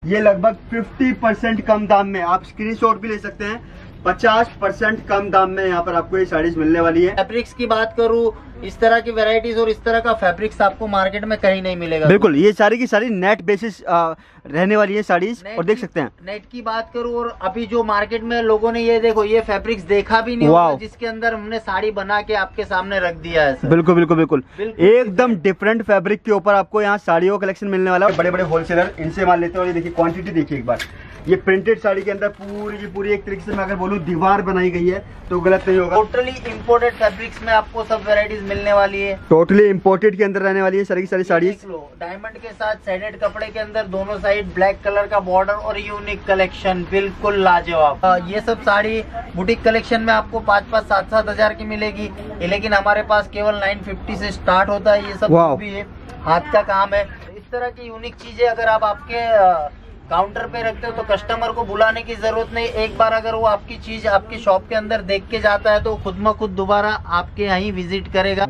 ये लगभग 50% कम दाम में, आप स्क्रीनशॉट भी ले सकते हैं। 50% कम दाम में यहाँ पर आपको ये साड़ीज मिलने वाली है। फैब्रिक्स की बात करूँ, इस तरह की वैरायटीज और इस तरह का फैब्रिक्स आपको मार्केट में कहीं नहीं मिलेगा। बिल्कुल, ये सारी की सारी नेट बेसिस रहने वाली है साड़ीज, और देख सकते हैं। नेट की बात करूँ, और अभी जो मार्केट में लोगों ने ये देखो ये फैब्रिक्स देखा भी नहीं होगा, जिसके अंदर हमने साड़ी बना के आपके सामने रख दिया है सर। बिल्कुल बिल्कुल बिल्कुल, एकदम डिफरेंट फैब्रिक के ऊपर आपको यहाँ साड़ियों का कलेक्शन मिलने वाला है। बड़े बड़े होलसेलर इनसे माल लेते हैं, और ये देखिए क्वांटिटी देखिए एक बार। ये प्रिंटेड साड़ी के अंदर पूरी की पूरी एक तरीके से मैं अगर बोलूँ दीवार बनाई गई है तो गलत नहीं होगा। टोटली इम्पोर्टेड फैब्रिक्स में आपको सब वेराइटीज मिलने वाली है। टोटली इम्पोर्टेड के अंदर रहने वाली है सारी की सारी साड़ी। डायमंड के साथ शेडेड कपड़े के अंदर दोनों साइड ब्लैक कलर का बॉर्डर और यूनिक कलेक्शन, बिल्कुल लाजवाब। ये सब साड़ी बुटीक कलेक्शन में आपको 5-5, 7-7 हजार की मिलेगी, लेकिन हमारे पास केवल 950 से स्टार्ट होता है। ये सब भी है, हाथ का काम है। इस तरह की यूनिक चीजें अगर आप आपके काउंटर पे रखते हो तो कस्टमर को बुलाने की जरूरत नहीं। एक बार अगर वो आपकी चीज आपकी शॉप के अंदर देख के जाता है तो खुद म खुद दोबारा आपके यहाँ ही विजिट करेगा।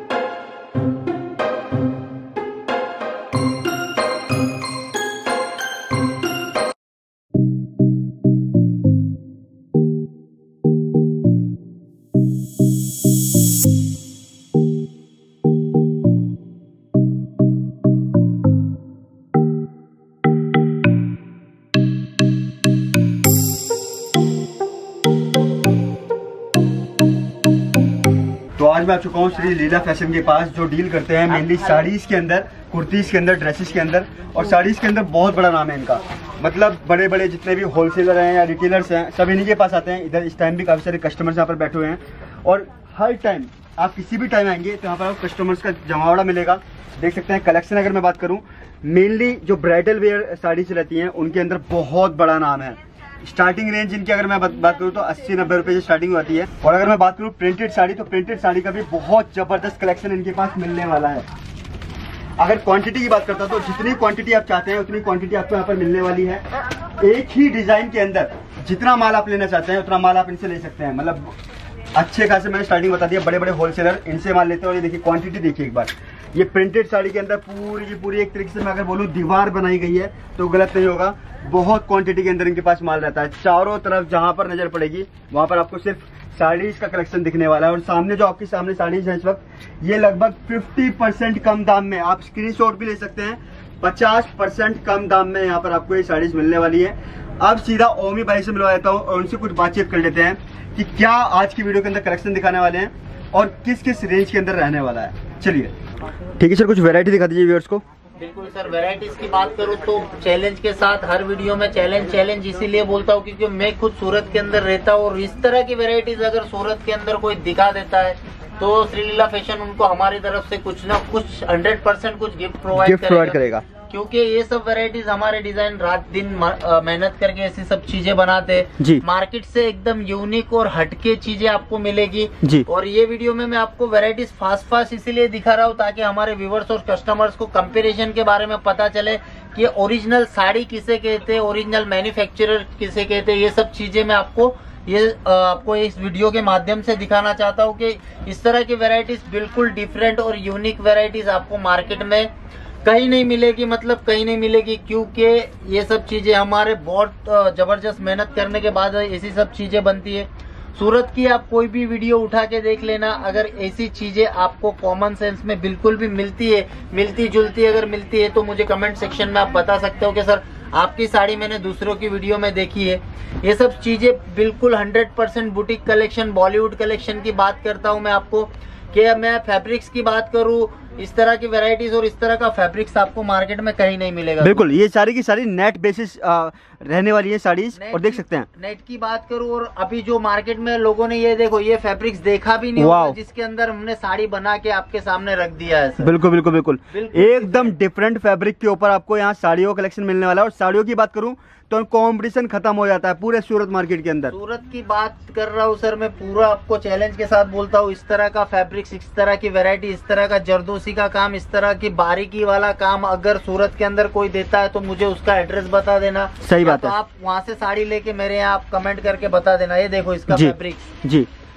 तो आज मैं आ चुका हूँ श्री लीला फैशन के पास, जो डील करते हैं मेनली साड़ीज के अंदर, कुर्तीज के अंदर, ड्रेसेस के अंदर, और साड़ीज के अंदर बहुत बड़ा नाम है इनका। मतलब बड़े बड़े जितने भी होलसेलर हैं या रिटेलर्स हैं सब इन्हीं के पास आते हैं। इधर इस टाइम भी काफी सारे कस्टमर्स यहाँ पर बैठे हुए हैं, और हर टाइम आप किसी भी टाइम आएंगे तो यहाँ पर आपको कस्टमर्स का जमावड़ा मिलेगा। देख सकते हैं कलेक्शन अगर मैं बात करूँ, मेनली जो ब्राइडल वेयर साड़ीज रहती हैं उनके अंदर बहुत बड़ा नाम है। स्टार्टिंग रेंज इनकी अगर मैं बात करूँ तो 80-90 रुपए से स्टार्टिंग होती है। और अगर मैं बात करूँ प्रिंटेड साड़ी, तो प्रिंटेड साड़ी का भी बहुत जबरदस्त कलेक्शन इनके पास मिलने वाला है। अगर क्वांटिटी की बात करता हूँ तो जितनी क्वांटिटी आप चाहते हैं उतनी क्वांटिटी आपको यहाँ पर मिलने वाली है। एक ही डिजाइन के अंदर जितना माल आप लेना चाहते हैं उतना माल आप इनसे ले सकते हैं। मतलब अच्छे खासे मैंने स्टार्टिंग बता दिया, बड़े बड़े होलसेलर इनसे माल लेते हैं। और ये देखिए क्वांटिटी देखिए एक बार। ये प्रिंटेड साड़ी के अंदर पूरी की पूरी एक तरीके से मैं अगर बोलूँ दीवार बनाई गई है तो गलत नहीं होगा। बहुत क्वांटिटी के अंदर इनके पास माल रहता है। चारों तरफ जहां पर नजर पड़ेगी वहां पर आपको सिर्फ साड़ीज का कलेक्शन दिखने वाला है। और सामने जो आपके सामने साड़ीज है इस वक्त, ये लगभग 50% कम दाम में, आप स्क्रीनशॉट भी ले सकते हैं। 50% कम दाम में यहाँ पर आपको ये साड़ीज मिलने वाली है। अब सीधा ओमी भाई से मिलवा देता हूँ और उनसे कुछ बातचीत कर लेते हैं कि क्या आज की वीडियो के अंदर कलेक्शन दिखाने वाले हैं और किस किस रेंज के अंदर रहने वाला है। चलिए ठीक है सर, कुछ वैरायटी दिखा दीजिए व्यूअर्स को। बिल्कुल सर, वैरायटीज की बात करूँ तो चैलेंज के साथ हर वीडियो में चैलेंज इसीलिए बोलता हूँ क्योंकि मैं खुद सूरत के अंदर रहता हूँ, और इस तरह की वैरायटीज अगर सूरत के अंदर कोई दिखा देता है तो श्री लीला फैशन उनको हमारी तरफ से कुछ ना कुछ 100% कुछ गिफ्ट प्रोवाइड करेगा। क्योंकि ये सब वैरायटीज हमारे डिजाइन रात दिन मेहनत करके ऐसी सब चीजें बनाते हैं। मार्केट से एकदम यूनिक और हटके चीजें आपको मिलेगी जी। और ये वीडियो में मैं आपको वैरायटीज फास्ट इसीलिए दिखा रहा हूँ ताकि हमारे व्यूवर्स और कस्टमर्स को कंपैरिजन के बारे में पता चले कि ओरिजिनल साड़ी किसे कहते हैं, ओरिजिनल मैन्युफैक्चरर किसे कहते हैं। ये सब चीजें मैं आपको इस वीडियो के माध्यम से दिखाना चाहता हूँ कि इस तरह की वैरायटीज बिल्कुल डिफरेंट और यूनिक वैरायटीज आपको मार्केट में कहीं नहीं मिलेगी, मतलब कहीं नहीं मिलेगी। क्योंकि ये सब चीजें हमारे बहुत जबरदस्त मेहनत करने के बाद ऐसी सब चीजें बनती है। सूरत की आप कोई भी वीडियो उठा के देख लेना, अगर ऐसी चीजें आपको कॉमन सेंस में बिल्कुल भी मिलती जुलती अगर मिलती है तो मुझे कमेंट सेक्शन में आप बता सकते हो कि सर आपकी साड़ी मैंने दूसरों की वीडियो में देखी है। ये सब चीजें बिल्कुल 100% बुटीक कलेक्शन, बॉलीवुड कलेक्शन की बात करता हूँ मैं आपको। कि मैं फैब्रिक्स की बात करूँ, इस तरह की वैरायटीज और इस तरह का फैब्रिक्स आपको मार्केट में कहीं नहीं मिलेगा। बिल्कुल, ये सारी की सारी नेट बेसिस रहने वाली है साड़ीज, और देख सकते हैं। नेट की बात करूँ, और अभी जो मार्केट में लोगों ने ये देखो ये फैब्रिक्स देखा भी नहीं होगा, जिसके अंदर हमने साड़ी बना के आपके सामने रख दिया है सर। बिल्कुल बिल्कुल बिल्कुल, एकदम डिफरेंट फैब्रिक के ऊपर आपको यहाँ साड़ियों का कलेक्शन मिलने वाला है। और साड़ियों की बात करूँ तो कंपटीशन खत्म हो जाता है पूरे सूरत मार्केट के अंदर। सूरत की बात कर रहा हूँ सर मैं, पूरा आपको चैलेंज के साथ बोलता हूँ। इस तरह का फैब्रिक्स, इस तरह की वैरायटी, इस तरह का जरदोसी का काम, इस तरह की बारीकी वाला काम अगर सूरत के अंदर कोई देता है तो मुझे उसका एड्रेस बता देना। सही बात है। आप वहाँ से साड़ी लेके मेरे यहाँ आप कमेंट करके बता देना। ये देखो इसका फैब्रिक्स जी,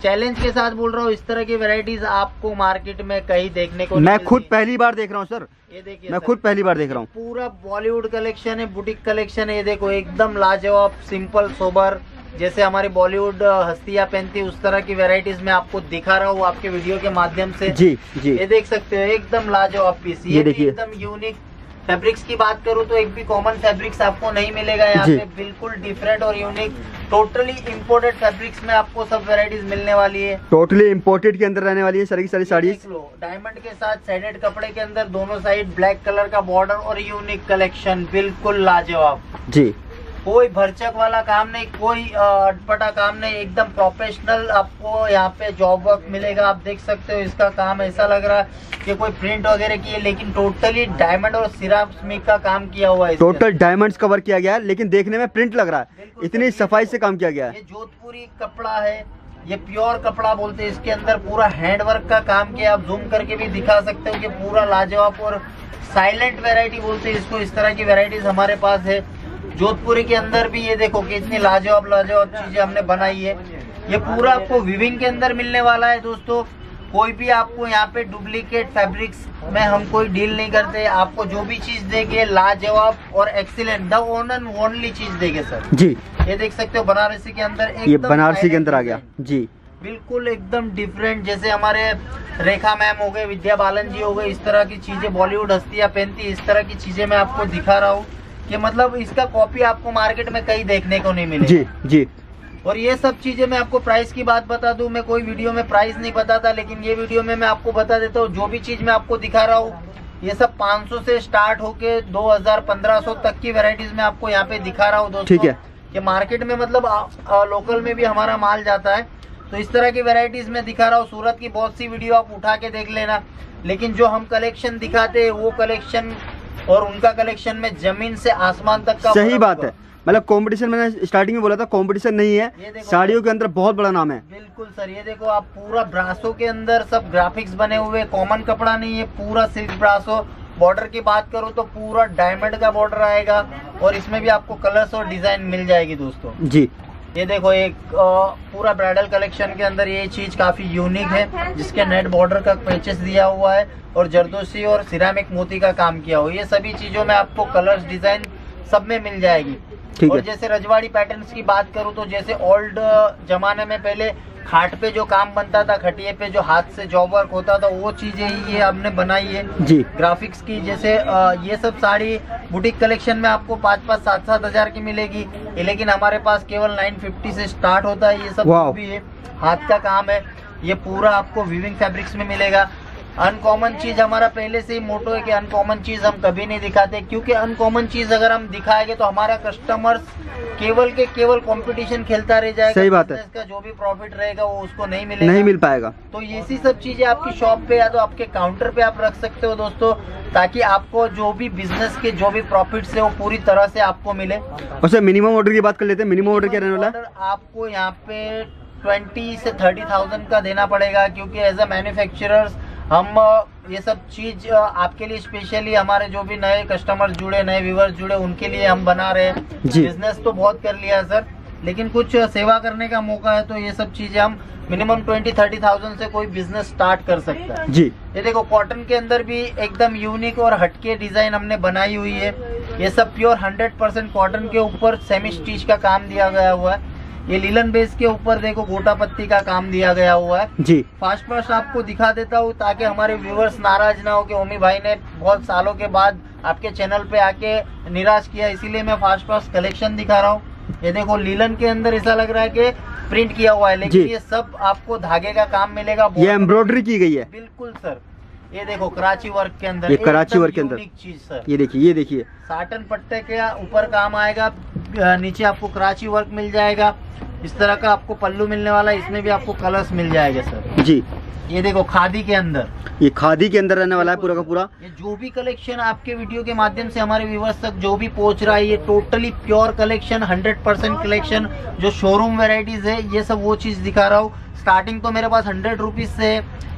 चैलेंज के साथ बोल रहा हूँ, इस तरह की वैरायटीज आपको मार्केट में कहीं देखने को मैं खुद पहली बार देख रहा हूँ सर, ये देखिए मैं खुद पहली बार देख रहा हूँ। पूरा बॉलीवुड कलेक्शन है, बुटीक कलेक्शन है। ये देखो एकदम लाजवाब, सिंपल, सोबर, जैसे हमारी बॉलीवुड हस्तियां पहनती है उस तरह की वैरायटीज में आपको दिखा रहा हूँ आपके वीडियो के माध्यम से। जी जी, ये देख सकते हो एकदम लाजवाब पीस। ये देखिए एकदम यूनिक। फैब्रिक्स की बात करूँ तो एक भी कॉमन फैब्रिक्स आपको नहीं मिलेगा यहाँ पे, बिल्कुल डिफरेंट और यूनिक, टोटली इम्पोर्टेड फैब्रिक्स में आपको सब वैरायटीज मिलने वाली है। टोटली इम्पोर्टेड के अंदर रहने वाली है सारी की सारी साड़ी। डायमंड के साथ सेडेड कपड़े के अंदर दोनों साइड ब्लैक कलर का बॉर्डर और यूनिक कलेक्शन, बिल्कुल लाजवाब जी। कोई भरचक वाला काम नहीं, कोई अटपटा काम नहीं, एकदम प्रोफेशनल आपको यहाँ पे जॉब वर्क मिलेगा। आप देख सकते हो इसका काम ऐसा लग रहा है कि कोई प्रिंट वगैरह की है, लेकिन टोटली डायमंड और सिरामिक का काम किया हुआ है। टोटल डायमंड्स कवर किया गया है, लेकिन देखने में प्रिंट लग रहा है, इतनी सफाई से काम किया गया है। ये जोधपुरी कपड़ा है, ये प्योर कपड़ा बोलते हैं। इसके अंदर पूरा हैंडवर्क का काम किया, आप जूम करके भी दिखा सकते हो कि पूरा लाजवाब और साइलेंट वैरायटी बोलते हैं इसको। इस तरह की वैरायटीज हमारे पास है जोधपुरी के अंदर भी। ये देखो कि इतनी लाजवाब लाजवाब चीजें हमने बनाई है। ये पूरा आपको विविंग के अंदर मिलने वाला है दोस्तों। कोई भी आपको यहाँ पे डुप्लीकेट फैब्रिक्स में हम कोई डील नहीं करते। आपको जो भी चीज देंगे लाजवाब और excellent, the one and only चीज देंगे सर जी। ये देख सकते हो बनारसी के अंदर, ये बनारसी के अंदर आ गया जी, बिल्कुल एकदम डिफरेंट। जैसे हमारे रेखा मैम हो गए, विद्या बालन जी हो गए, इस तरह की चीजें बॉलीवुड हस्तियां पहनती, इस तरह की चीजें मैं आपको दिखा रहा हूँ कि मतलब इसका कॉपी आपको मार्केट में कहीं देखने को नहीं मिलेगी जी जी। और ये सब चीजें मैं आपको प्राइस की बात बता दूं, मैं कोई वीडियो में प्राइस नहीं बताता, लेकिन ये वीडियो में मैं आपको बता देता हूँ। जो भी चीज मैं आपको दिखा रहा हूँ ये सब 500 से स्टार्ट होके 2000 1500 तक की वैरायटीज में आपको यहाँ पे दिखा रहा हूँ दोस्तों। ठीक है, कि मार्केट में मतलब लोकल में भी हमारा माल जाता है, तो इस तरह की वैरायटीज में दिखा रहा हूँ। सूरत की बहुत सी वीडियो आप उठा के देख लेना, लेकिन जो हम कलेक्शन दिखाते हैं वो कलेक्शन और उनका कलेक्शन में जमीन से आसमान तक का सही बात है। मतलब कंपटीशन, मैंने स्टार्टिंग में बोला था कंपटीशन नहीं है, साड़ियों के अंदर बहुत बड़ा नाम है। बिल्कुल सर, ये देखो आप पूरा ब्रासो के अंदर सब ग्राफिक्स बने हुए, कॉमन कपड़ा नहीं है, पूरा सिल्क ब्रासो। बॉर्डर की बात करूँ तो पूरा डायमंड का बॉर्डर आएगा और इसमें भी आपको कलर्स और डिजाइन मिल जाएगी दोस्तों जी। ये देखो एक पूरा ब्राइडल कलेक्शन के अंदर ये चीज काफी यूनिक है, जिसके नेट बॉर्डर का पैचेस दिया हुआ है और जरदोशी और सिरामिक मोती का काम किया हुआ है। ये सभी चीजों में आपको कलर्स डिजाइन सब में मिल जाएगी। और जैसे रजवाड़ी पैटर्न्स की बात करूँ तो जैसे ओल्ड जमाने में पहले खाट पे जो काम बनता था, खटिए पे जो हाथ से जॉब वर्क होता था, वो चीजें ये हमने बनाई है जी। ग्राफिक्स की जैसे ये सब साड़ी बुटीक कलेक्शन में आपको 5-5, 7-7 हजार की मिलेगी, लेकिन हमारे पास केवल 950 से स्टार्ट होता है। ये सब भी है, हाथ का काम है, ये पूरा आपको वीविंग फैब्रिक्स में मिलेगा। अनकॉमन चीज हमारा पहले से ही मोटो है कि अनकॉमन चीज हम कभी नहीं दिखाते, क्योंकि अनकॉमन चीज अगर हम दिखाएंगे तो हमारा कस्टमर्स केवल के केवल कंपटीशन खेलता रह जाएगा। सही बात है, इसका जो भी प्रॉफिट रहेगा वो उसको नहीं मिलेगा, नहीं मिल पाएगा। तो इसी सब चीजें आपकी शॉप पे या तो आपके काउंटर पे आप रख सकते हो दोस्तों, ताकि आपको जो भी बिजनेस के जो भी प्रॉफिट्स है वो पूरी तरह से आपको मिले। और सर मिनिमम ऑर्डर की बात कर लेते हैं, मिनिमम ऑर्डर क्या रहने वाला है? आपको यहाँ पे 20 से 30,000 का देना पड़ेगा, क्योंकि एज अ मैन्युफैक्चरर्स हम ये सब चीज आपके लिए स्पेशली हमारे जो भी नए कस्टमर्स जुड़े, नए व्यूवर्स जुड़े, उनके लिए हम बना रहे हैं। बिजनेस तो बहुत कर लिया है सर, लेकिन कुछ सेवा करने का मौका है, तो ये सब चीजें हम मिनिमम 20-30,000 से कोई बिजनेस स्टार्ट कर सकता है जी। ये देखो कॉटन के अंदर भी एकदम यूनिक और हटके डिजाइन हमने बनाई हुई है। ये सब प्योर 100% कॉटन के ऊपर सेमी स्टिच का काम दिया गया हुआ है। ये लीलन बेस के ऊपर देखो गोटा पत्ती का काम दिया गया हुआ है जी। फास्ट आपको दिखा देता हूँ ताकि हमारे व्यूवर्स नाराज ना हो कि ओमी भाई ने बहुत सालों के बाद आपके चैनल पे आके निराश किया, इसीलिए मैं फास्ट कलेक्शन दिखा रहा हूँ। ये देखो लीलन के अंदर ऐसा लग रहा है कि प्रिंट किया हुआ है, लेकिन ये सब आपको धागे का काम मिलेगा, ये एम्ब्रॉयडरी की गई है। बिल्कुल सर, ये देखो कराची वर्क के अंदर, ये कराची वर्क के अंदर चीज सर। ये देखिए साटन पट्टे के ऊपर काम आएगा, नीचे आपको कराची वर्क मिल जाएगा, इस तरह का आपको पल्लू मिलने वाला है, इसमें भी आपको कलर्स मिल जाएगा सर जी। ये देखो खादी के अंदर, ये खादी के अंदर रहने वाला है पूरा का पूरा। ये जो भी कलेक्शन आपके वीडियो के माध्यम से हमारे व्यूवर्स तक जो भी पहुंच रहा है, ये टोटली प्योर कलेक्शन, 100% कलेक्शन, जो शोरूम वेराइटीज है, ये सब वो चीज दिखा रहा हूँ। स्टार्टिंग तो मेरे पास 100 रुपीज से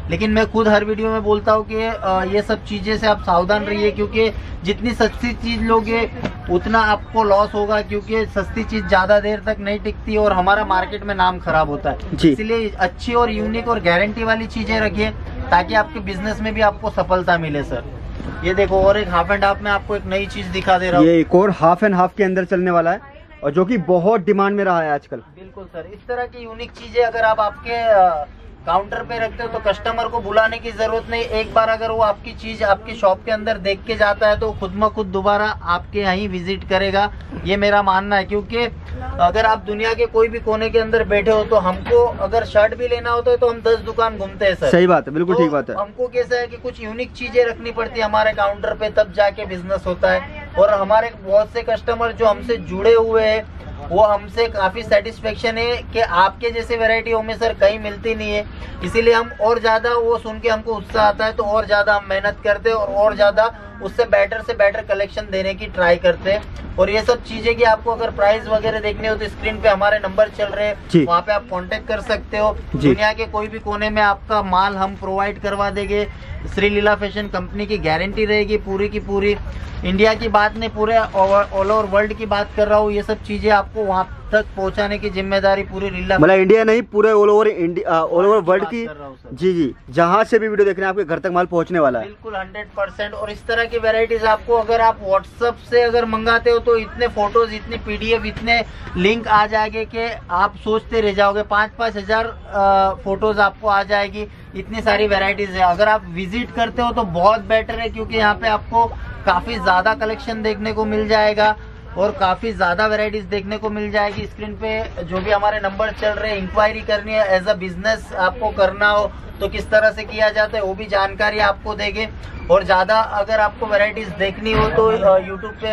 लेकिन मैं खुद हर वीडियो में बोलता हूँ कि ये सब चीजें से आप सावधान रहिए, क्योंकि जितनी सस्ती चीज लोगे उतना आपको लॉस होगा, क्योंकि सस्ती चीज ज्यादा देर तक नहीं टिकती और हमारा मार्केट में नाम खराब होता है। इसलिए अच्छी और यूनिक और गारंटी वाली चीजें रखिए ताकि आपके बिजनेस में भी आपको सफलता मिले सर। ये देखो, और एक हाफ एंड हाफ में आपको एक नई चीज दिखा दे रहा हूँ। ये एक और हाफ एंड हाफ के अंदर चलने वाला है और जो कि बहुत डिमांड में रहा है आजकल। बिल्कुल सर, इस तरह की यूनिक चीजें अगर आप आपके काउंटर पे रखते हो तो कस्टमर को बुलाने की जरूरत नहीं। एक बार अगर वो आपकी चीज आपकी शॉप के अंदर देख के जाता है तो खुद म खुद दोबारा आपके यहाँ ही विजिट करेगा, ये मेरा मानना है। क्योंकि अगर आप दुनिया के कोई भी कोने के अंदर बैठे हो तो हमको अगर शर्ट भी लेना होता है तो हम 10 दुकान घूमते हैं सर। सही बात है, बिल्कुल ठीक बात है। हमको कैसा है कि कुछ यूनिक चीजें रखनी पड़ती है हमारे काउंटर पे, तब जाके बिजनेस होता है। और हमारे बहुत से कस्टमर जो हमसे जुड़े हुए हैं वो हमसे काफी सेटिस्फेक्शन है कि आपके जैसे वैरायटी हमें सर कहीं मिलती नहीं है। इसीलिए हम और ज्यादा वो सुन के हमको उत्साह आता है तो और ज्यादा हम मेहनत करते हैं और ज्यादा उससे बेटर से बेटर कलेक्शन देने की ट्राई करते हैं। और ये सब चीजें कि आपको अगर प्राइस वगैरह देखनी हो तो स्क्रीन पे हमारे नंबर चल रहे हैं, वहाँ पे आप कांटेक्ट कर सकते हो। दुनिया के कोई भी कोने में आपका माल हम प्रोवाइड करवा देंगे। श्री लीला फैशन कंपनी की गारंटी रहेगी पूरी की पूरी। इंडिया की बात नहीं, पूरे ऑल ओवर वर्ल्ड की बात कर रहा हूँ। ये सब चीजें आपको वहाँ तक पहुँचाने की जिम्मेदारी पूरी लीला, मतलब इंडिया नहीं पूरे all over India, all over world की। जी जी, जहाँ से भी वीडियो देख रहे हैं आपके घर तक माल पहुँचने वाला है। बिल्कुल 100%। और इस तरह की वेराइटीज आपको अगर आप व्हाट्सएप से अगर मंगाते हो तो इतने फोटोज, इतनी PDF, इतने लिंक आ जाएंगे कि आप सोचते रह जाओगे। 5-5 हजार फोटोज आपको आ जाएगी। इतनी सारी वेराइटीज है। अगर आप विजिट करते हो तो बहुत बेटर है, क्योंकि यहाँ पे आपको काफी ज्यादा कलेक्शन देखने को मिल जाएगा और काफी ज्यादा वेराइटीज देखने को मिल जाएगी। स्क्रीन पे जो भी हमारे नंबर चल रहे हैं, इंक्वायरी करनी है, एज अ बिजनेस आपको करना हो तो किस तरह से किया जाता है वो भी जानकारी आपको देंगे। और ज्यादा अगर आपको वैरायटीज देखनी हो तो यूट्यूब पे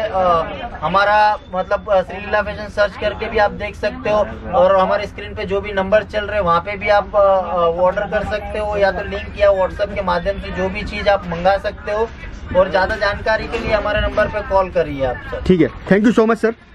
हमारा मतलब श्री लीला फैशन सर्च करके भी आप देख सकते हो। और हमारे स्क्रीन पे जो भी नंबर चल रहे हैं वहाँ पे भी आप ऑर्डर कर सकते हो, या तो लिंक या व्हाट्सएप के माध्यम से जो भी चीज आप मंगा सकते हो। और ज्यादा जानकारी के लिए हमारे नंबर पे कॉल करिए आप सर। ठीक है, thank you so much sir.